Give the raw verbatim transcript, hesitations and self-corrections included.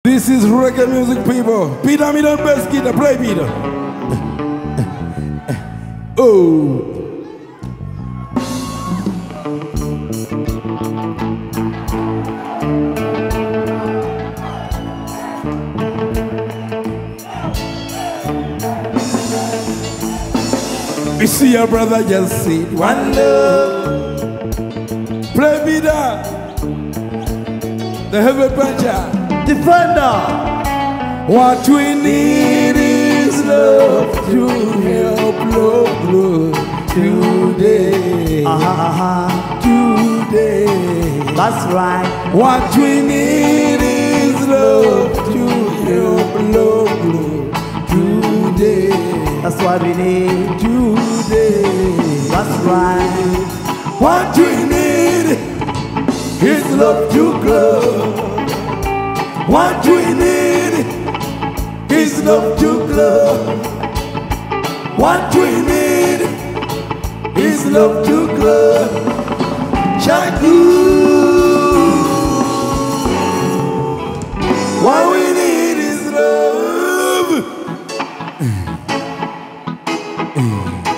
This is reggae music, people. Peter, me don't best guitar. Play, Peter. Oh. You see your brother just say one love. Play, Peter. The heavy puncher. Defender. What we need is love to help love, love today. Uh-huh. Today. That's right. What we need is love to help love, love today. That's what we need. Today. That's right. What we need is love to grow. What we need is love to grow. What we need is love to grow. Shaku. What we need is love.